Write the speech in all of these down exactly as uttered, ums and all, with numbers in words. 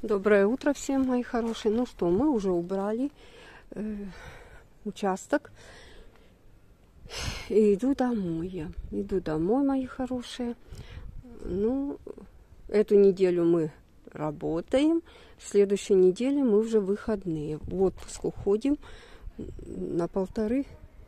Доброе утро всем, мои хорошие. Ну что, мы уже убрали э, участок. И иду домой я. Иду домой, мои хорошие. Ну, эту неделю мы работаем. В следующей неделе мы уже выходные. В отпуск уходим на полторы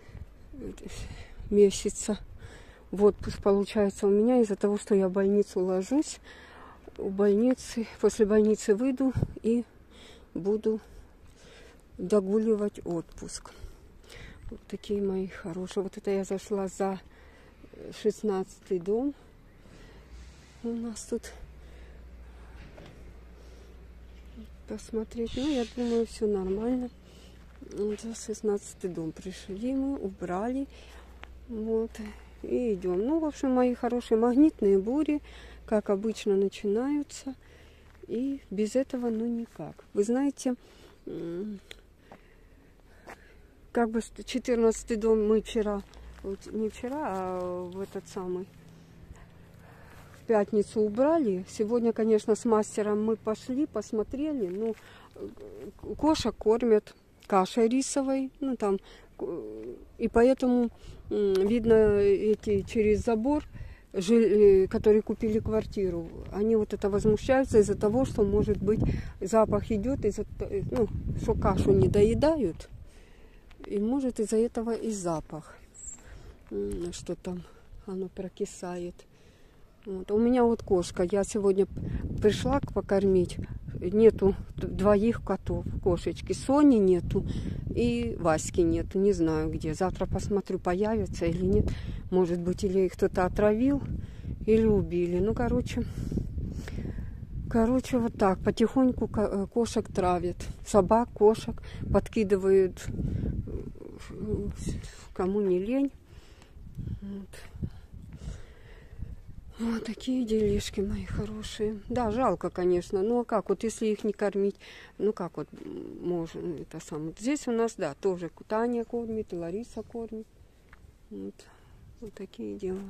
месяца. В отпуск получается у меня из-за того, что я в больницу ложусь. У больницы, после больницы выйду и буду догуливать отпуск. Вот такие мои хорошие. Вот это я зашла за шестнадцатый дом. У нас тут посмотреть. Ну, я думаю, все нормально. Вот за шестнадцатый дом пришли мы, убрали. Вот. И идем. Ну, в общем, мои хорошие, магнитные бури, как обычно, начинаются. И без этого, ну, никак. Вы знаете, как бы четырнадцатый дом мы вчера, вот не вчера, а в этот самый, в пятницу убрали. Сегодня, конечно, с мастером мы пошли, посмотрели. Ну, кошек кормят кашей рисовой, ну, там, и поэтому видно эти через забор, которые купили квартиру, они вот это возмущаются из-за того, что, может быть, запах идет, из-за, ну, что кашу не доедают, и может из-за этого и запах, что там оно прокисает. Вот. У меня вот кошка, я сегодня пришла покормить, нету двоих котов, кошечки, Сони нету и Васьки нету, не знаю где. Завтра посмотрю, появится или нет. Может быть, или их кто-то отравил, или убили. Ну, короче, короче, вот так, потихоньку кошек травят. Собак, кошек подкидывают, кому не лень. Вот. Вот такие делишки, мои хорошие. Да, жалко, конечно. Ну, а как вот, если их не кормить, ну, как вот можно, это самое. Здесь у нас, да, тоже Таня кормит, и Лариса кормит. Вот, вот такие дела.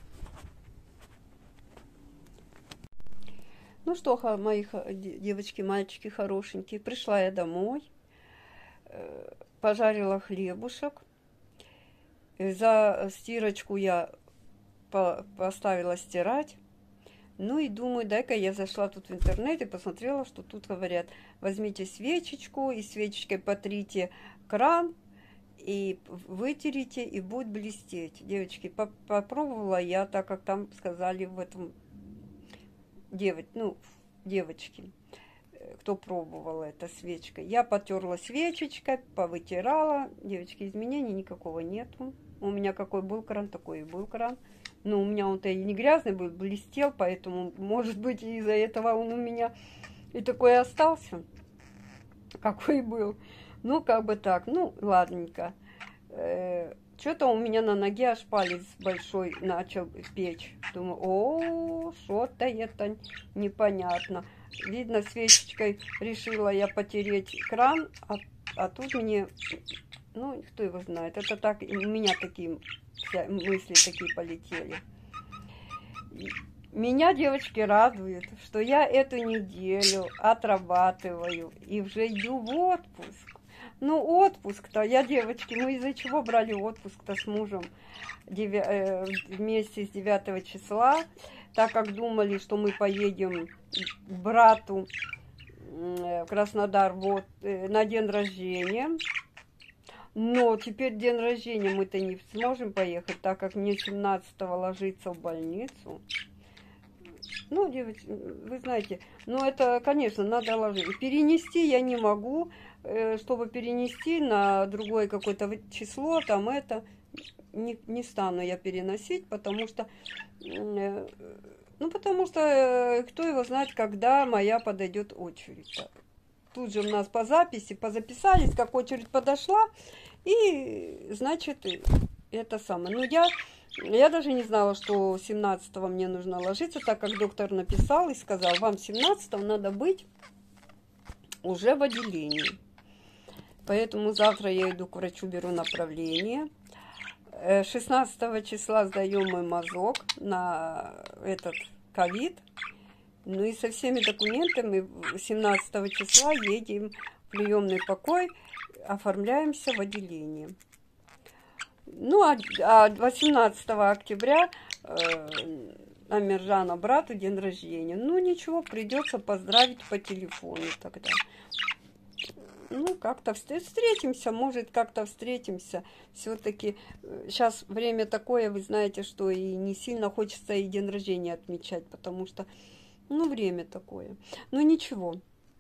Ну что, мои девочки, мальчики хорошенькие, пришла я домой, пожарила хлебушек. За стирочку я поставила стирать. Ну и думаю, дай-ка я зашла тут в интернет и посмотрела, что тут говорят: возьмите свечечку и свечечкой потрите кран и вытерите, и будет блестеть. Девочки, попробовала я, так как там сказали в этом девочки, ну, девочки, кто пробовал это свечкой. Я потерла свечечкой, повытирала. Девочки, изменений никакого нету. У меня какой был кран, такой и был кран. Ну, у меня он-то и не грязный был, блестел, поэтому, может быть, из-за этого он у меня и такой остался, какой был. Ну, как бы так, ну, ладненько. Э, Что-то у меня на ноге аж палец большой начал печь. Думаю, о, что-то это непонятно. Видно, свечечкой решила я потереть кран, а, а тут мне, ну, кто его знает, это так, у меня такие мысли такие полетели. Меня, девочки, радует, что я эту неделю отрабатываю и уже иду в отпуск. Ну, отпуск-то, я, девочки, мы из-за чего брали отпуск-то с мужем вместе с девятого числа, так как думали, что мы поедем к брату в Краснодар вот, на день рождения. Но теперь день рождения мы-то не сможем поехать, так как мне семнадцатого ложиться в больницу. Ну, девочки, вы знаете, ну это, конечно, надо ложить. Перенести я не могу, чтобы перенести на другое какое-то число, там это, не, не стану я переносить, потому что, ну, потому что кто его знает, когда моя подойдет очередь. Тут же у нас по записи, позаписались, как очередь подошла, и, значит, это самое. Но я, я даже не знала, что семнадцатого мне нужно ложиться, так как доктор написал и сказал, вам семнадцатого надо быть уже в отделении. Поэтому завтра я иду к врачу, беру направление. шестнадцатого числа сдаем мой мазок на этот ковид. Ну и со всеми документами семнадцатого числа едем в приемный покой, оформляемся в отделении. Ну, а восемнадцатого октября э, Амиржана брату день рождения. Ну, ничего, придется поздравить по телефону тогда. Ну, как-то встретимся, может, как-то встретимся. Все-таки сейчас время такое, вы знаете, что и не сильно хочется и день рождения отмечать, потому что, ну, время такое. Ну, ничего.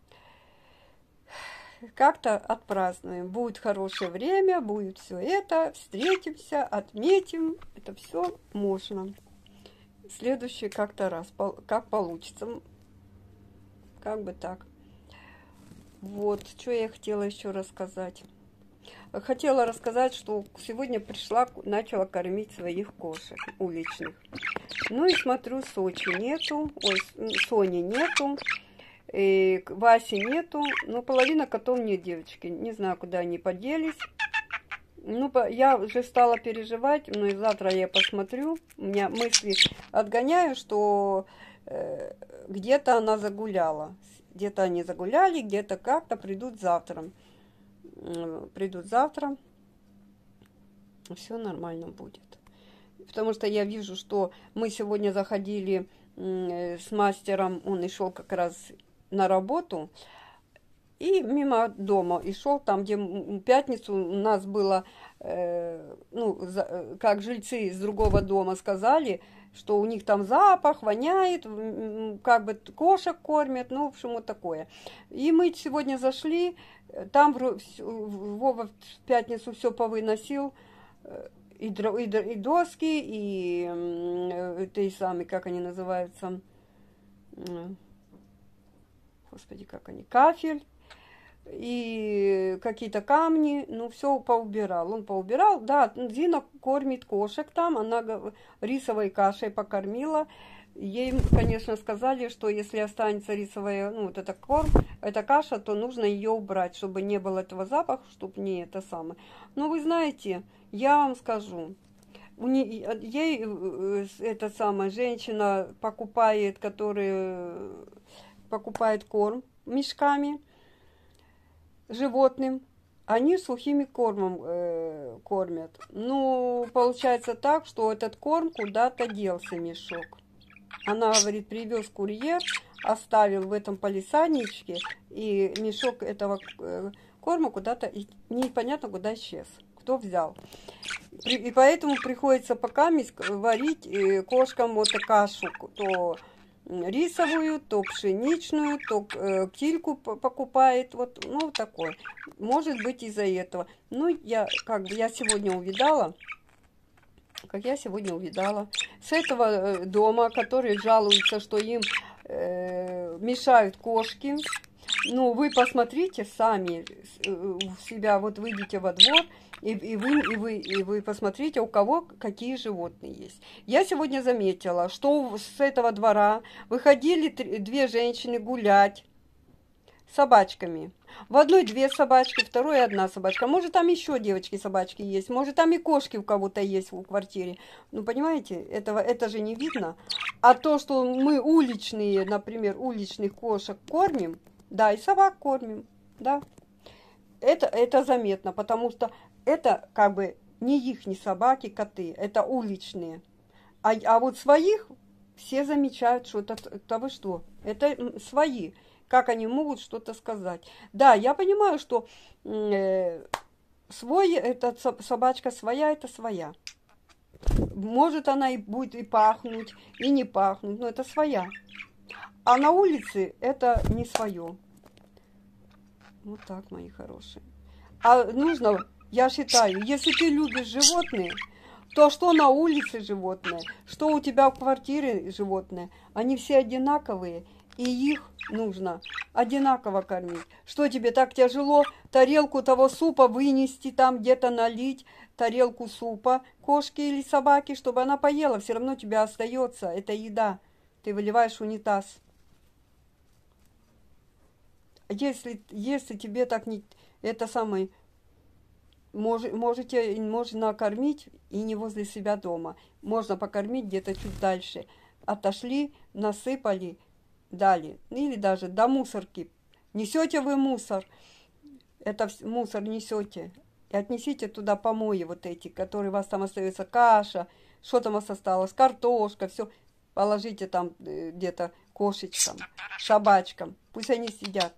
Как-то отпразднуем. Будет хорошее время, будет все это, встретимся, отметим. Это все можно. Следующий как-то раз, как получится. Как бы так. Вот, что я хотела еще рассказать. Хотела рассказать, что сегодня пришла, начала кормить своих кошек уличных. Ну и смотрю, Сочи нету, ой, Сони нету. И Васи нету, но половина котов нет, девочки. Не знаю, куда они поделись. Ну, я уже стала переживать, но и завтра я посмотрю. У меня мысли отгоняю, что э, где-то она загуляла. Где-то они загуляли, где-то как-то придут завтра. Придут завтра. Все нормально будет. Потому что я вижу, что мы сегодня заходили э, с мастером, он и шел как раз на работу, и мимо дома, и шел там, где в пятницу у нас было, э, ну, за, как жильцы из другого дома сказали, что у них там запах, воняет, как бы кошек кормят, ну, в общем, вот такое. И мы сегодня зашли, там Вова в пятницу все повыносил, и, и, и доски, и э, те самые, как они называются, господи, как они, кафель, и какие-то камни, ну, все поубирал. Он поубирал, да, Зина кормит кошек там, она рисовой кашей покормила. Ей, конечно, сказали, что если останется рисовая, ну, вот это корм, эта каша, то нужно ее убрать, чтобы не было этого запаха, чтобы не это самое. Но вы знаете, я вам скажу, у не, ей эта самая женщина покупает, которая покупает корм мешками животным, они сухими кормом э, кормят. Ну, получается так, что этот корм куда-то делся, мешок. Она говорит, привез курьер, оставил в этом палисадничке, и мешок этого э, корма куда-то, непонятно куда исчез. Кто взял. И поэтому приходится пока варить э, кошкам вот кашу, то рисовую, то пшеничную, то э, кильку покупает, вот, ну, такой. Может быть, из-за этого. Ну, я, как бы, я сегодня увидала, как я сегодня увидала, с этого дома, которые жалуются, что им э, мешают кошки. Ну, вы посмотрите сами у себя, вот выйдите во двор, и, и, вы, и, вы, и вы посмотрите, у кого какие животные есть. Я сегодня заметила, что с этого двора выходили три, две женщины гулять с собачками. В одной две собачки, второй одна собачка. Может, там еще девочки-собачки есть, может, там и кошки у кого-то есть в квартире. Ну, понимаете, этого, это же не видно. А то, что мы уличные, например, уличных кошек кормим, да, и собак кормим, да, это, это заметно, потому что это как бы не их, не собаки, коты, это уличные. А, а вот своих все замечают, что это, это вы что, это свои. Как они могут что-то сказать? Да, я понимаю, что э, свой, это собачка своя, это своя. Может, она и будет и пахнуть, и не пахнуть, но это своя. А на улице это не свое. Вот так, мои хорошие. А нужно, я считаю, если ты любишь животные, то что на улице животные, что у тебя в квартире животные, они все одинаковые, и их нужно одинаково кормить. Что тебе так тяжело тарелку того супа вынести, там где-то налить тарелку супа кошке или собаке, чтобы она поела, все равно у тебя остается, это еда, ты выливаешь в унитаз. Если, если тебе так не, это самое, мож, можете, можно кормить и не возле себя дома. Можно покормить где-то чуть дальше. Отошли, насыпали, дали, или даже до мусорки. Несете вы мусор, это мусор несете, и отнесите туда помои вот эти, которые у вас там остается, каша, что там у вас осталось, картошка, все, положите там где-то кошечкам, собачкам, пусть они сидят.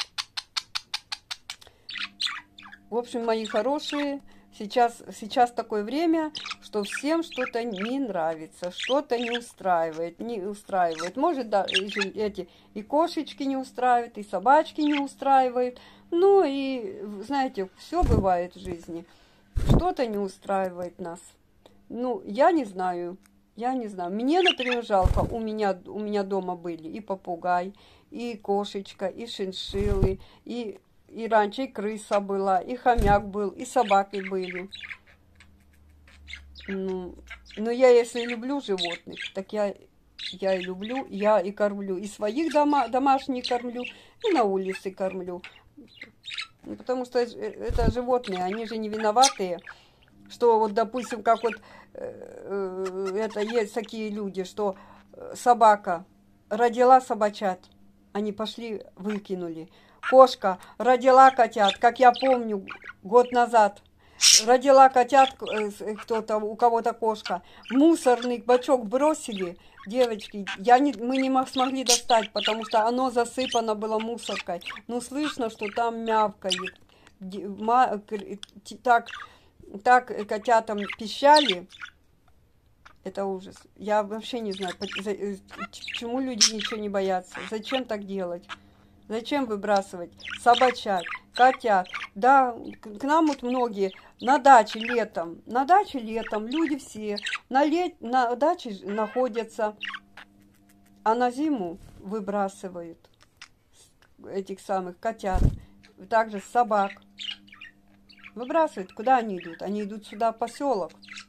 В общем, мои хорошие, сейчас, сейчас такое время, что всем что-то не нравится, что-то не устраивает, не устраивает. Может, да, эти и кошечки не устраивают, и собачки не устраивают. Ну и, знаете, все бывает в жизни. Что-то не устраивает нас. Ну, я не знаю, я не знаю. Мне, например, жалко, у меня, у меня дома были и попугай, и кошечка, и шиншиллы, и... И раньше и крыса была, и хомяк был, и собаки были. Ну, но я, если люблю животных, так я, я и люблю, я и кормлю. И своих дома, домашних кормлю, и на улице кормлю. Потому что это животные, они же не виноватые. Что вот, допустим, как вот э, это есть такие люди, что собака родила собачат, они пошли, выкинули. Кошка родила котят, как я помню, год назад. Родила котят кто-то, у кого-то кошка. Мусорный бачок бросили, девочки. Я не, мы не смогли достать, потому что оно засыпано было мусоркой. Ну, слышно, что там мявкает. Так, так котятам пищали. Это ужас. Я вообще не знаю, почему люди ничего не боятся. Зачем так делать? Зачем выбрасывать собачат, котят? Да, к нам вот многие на даче летом, на даче летом люди все на, лет, на даче находятся, а на зиму выбрасывают этих самых котят, также собак. Выбрасывают. Куда они идут? Они идут сюда, в поселок.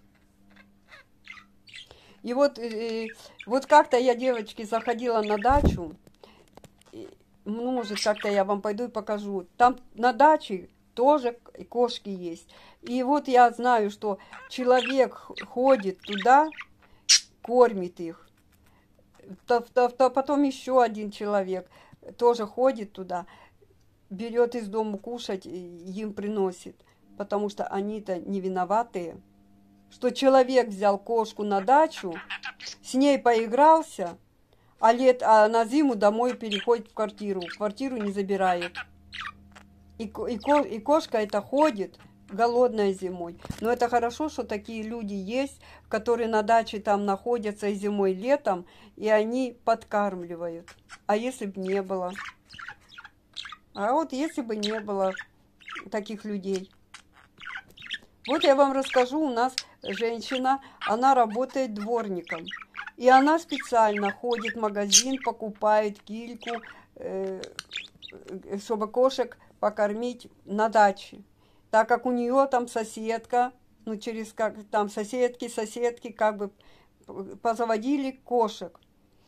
И вот, и, вот как-то я, девочки, заходила на дачу. Ну, может, как-то я вам пойду и покажу. Там на даче тоже кошки есть. И вот я знаю, что человек ходит туда, кормит их. Потом еще один человек тоже ходит туда, берет из дома кушать, им приносит. Потому что они-то не виноватые. Что человек взял кошку на дачу, с ней поигрался, а, лет, а на зиму домой переходит в квартиру. Квартиру не забирает. И, и, и кошка это ходит голодная зимой. Но это хорошо, что такие люди есть, которые на даче там находятся и зимой, и летом, и они подкармливают. А если бы не было? А вот если бы не было таких людей. Вот я вам расскажу, у нас женщина, она работает дворником. И она специально ходит в магазин, покупает кильку, э, чтобы кошек покормить на даче. Так как у нее там соседка, ну через как там соседки, соседки как бы позаводили кошек.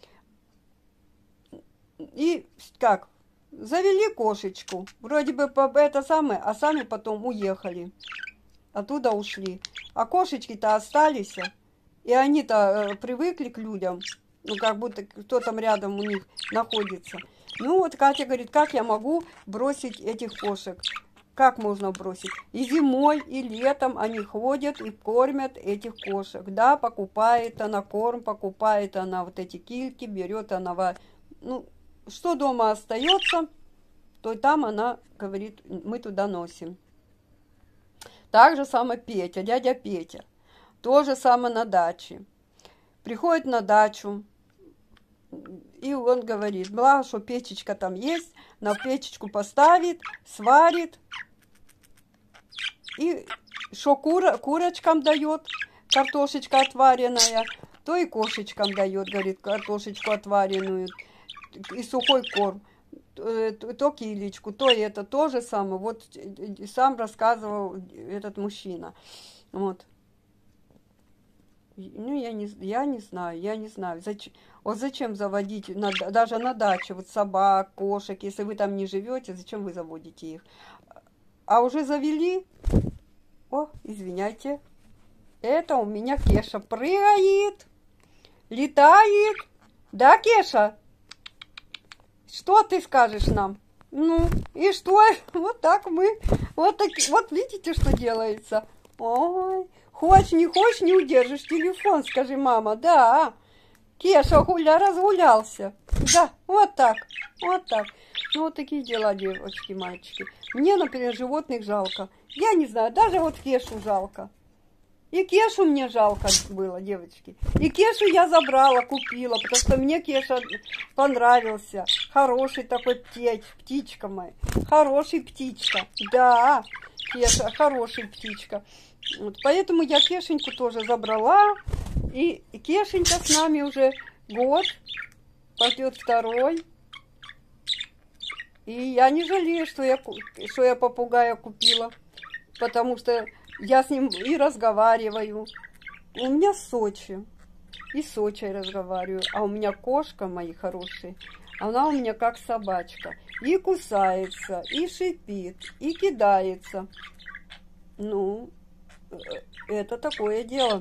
И как? Завели кошечку. Вроде бы это самое, а сами потом уехали. Оттуда ушли. А кошечки-то остались. И они-то э, привыкли к людям, ну, как будто кто там рядом у них находится. Ну, вот Катя говорит, как я могу бросить этих кошек? Как можно бросить? И зимой, и летом они ходят и кормят этих кошек. Да, покупает она корм, покупает она вот эти кильки, берет она... Ну, что дома остается, то и там она говорит, мы туда носим. Так же самое Петя, дядя Петя. То же самое на даче. Приходит на дачу, и он говорит, благо, что печечка там есть, на печечку поставит, сварит, и что кура, курочкам дает, картошечка отваренная, то и кошечкам дает, говорит, картошечку отваренную, и сухой корм, то килечку, то это, то же самое. Вот сам рассказывал этот мужчина. Вот. Ну, я не, я не знаю, я не знаю. Зачем, вот зачем заводить, на, даже на даче, вот собак, кошек, если вы там не живете, зачем вы заводите их? А уже завели? О, извиняйте. Это у меня Кеша прыгает, летает. Да, Кеша? Что ты скажешь нам? Ну, и что? Вот так мы, вот, так, вот видите, что делается. Ой, хочешь, не хочешь, не удержишь телефон, скажи, мама, да. Кеша гуля, разгулялся. Да, вот так, вот так. Ну, вот такие дела, девочки, мальчики. Мне, например, животных жалко. Я не знаю, даже вот Кешу жалко. И Кешу мне жалко было, девочки. И Кешу я забрала, купила, потому что мне Кеша понравился. Хороший такой птич, птичка моя. Хороший птичка. Да, Кеша, хороший птичка. Вот, поэтому я Кешеньку тоже забрала. И Кешенька с нами уже год, пойдет второй. И я не жалею, что я, что я попугая купила, потому что я с ним и разговариваю. У меня Сочи, и с Сочи разговариваю, а у меня кошка, мои хорошие, она у меня как собачка. И кусается, и шипит, и кидается. Ну, это такое дело.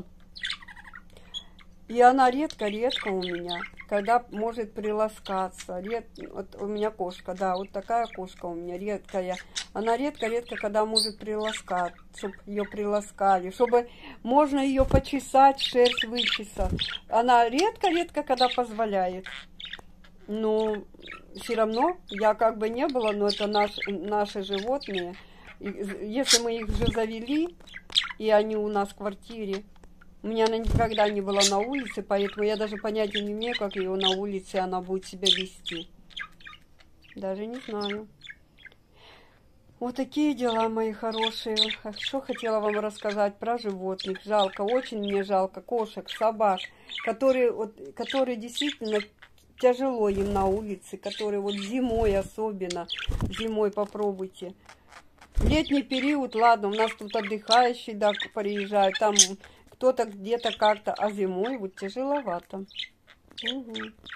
И она редко-редко у меня, когда может приласкаться. Ред... Вот у меня кошка, да, вот такая кошка у меня редкая. Она редко-редко, когда может приласкать, чтобы ее приласкали, чтобы можно ее почесать, шерсть вычесать. Она редко-редко, когда позволяет. Но все равно, я как бы не была, но это наш, наши животные. И если мы их же завели, и они у нас в квартире, у меня она никогда не была на улице, поэтому я даже понятия не имею, как ее на улице она будет себя вести. Даже не знаю. Вот такие дела, мои хорошие. Что хотела вам рассказать про животных. Жалко, очень мне жалко кошек, собак, которые, вот, которые действительно тяжело им на улице, которые вот зимой особенно, зимой попробуйте. В летний период, ладно, у нас тут отдыхающие, да, приезжают, там кто-то где-то как-то, а зимой вот тяжеловато. Угу.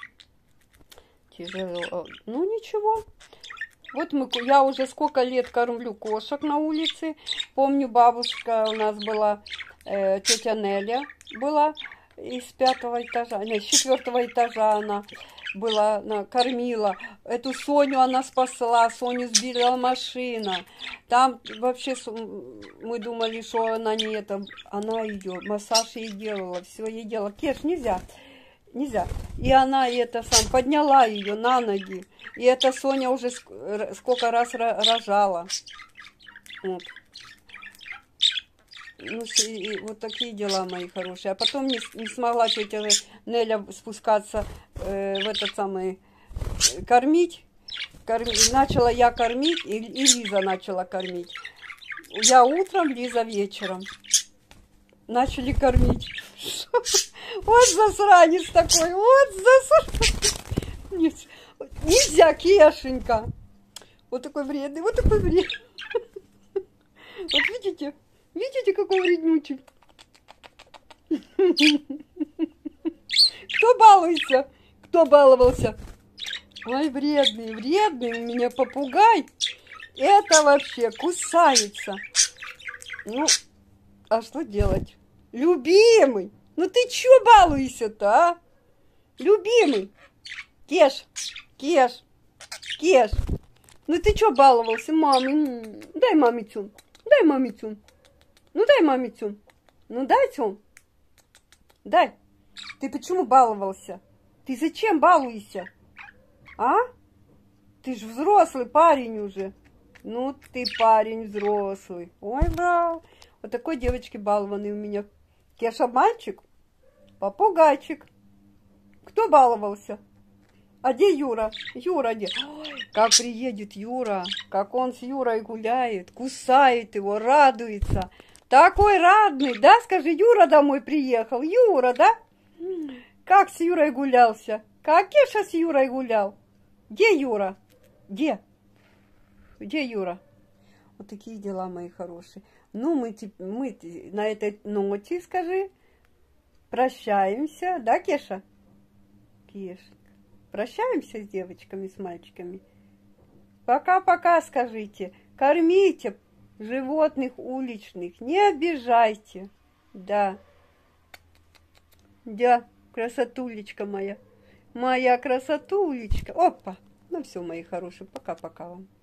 Тяжело. Ну ничего. Вот мы, я уже сколько лет кормлю кошек на улице. Помню, бабушка у нас была, э, тетя Неля была из пятого этажа, нет, с четвертого этажа она была, она кормила. Эту Соню она спасла, Соню сбила машина. Там вообще мы думали, что она не это, она ее, массаж ей делала, все ей делала. Кеш, нельзя, нельзя. И она это сам подняла ее на ноги. И эта Соня уже сколько раз рожала. Вот. Ну, и вот такие дела, мои хорошие. А потом не, не смогла тетя Неля спускаться э, в этот самый, э, кормить. Корми, начала я кормить, и, и Лиза начала кормить. Я утром, Лиза вечером. Начали кормить. Вот засранец такой, вот засранец. Нельзя, Кешенька. Вот такой вредный, вот такой вредный. Вот видите? Видите, какой вреднючий? Кто балуется? Кто баловался? Ой, вредный, вредный у меня попугай. Это вообще кусается. Ну, а что делать? Любимый, ну ты чё балуешься-то, а? Любимый. Кеш, Кеш, Кеш. Ну ты чё баловался, маме? Дай маме тюн, дай маме тюн. Ну дай маме тюн. Ну дай тюн. Дай. Ты почему баловался? Ты зачем балуешься? А? Ты ж взрослый парень уже. Ну ты парень взрослый. Ой, брал. Вот такой девочки балованный у меня. Кеша мальчик, попугайчик. Кто баловался? А где Юра? Юра где? Ой, как приедет Юра, как он с Юрой гуляет, кусает его, радуется. Такой радный, да? Скажи, Юра домой приехал. Юра, да? Как с Юрой гулялся? Как Кеша с Юрой гулял? Где Юра? Где? Где Юра? Вот такие дела, мои хорошие. Ну, мы, мы на этой ноте, скажи, прощаемся. Да, Кеша? Кеша. Прощаемся с девочками, с мальчиками. Пока-пока, скажите. Кормите животных уличных, не обижайте. Да. Да, красотулечка моя. Моя красотулечка. Опа. Ну все, мои хорошие, пока-пока вам.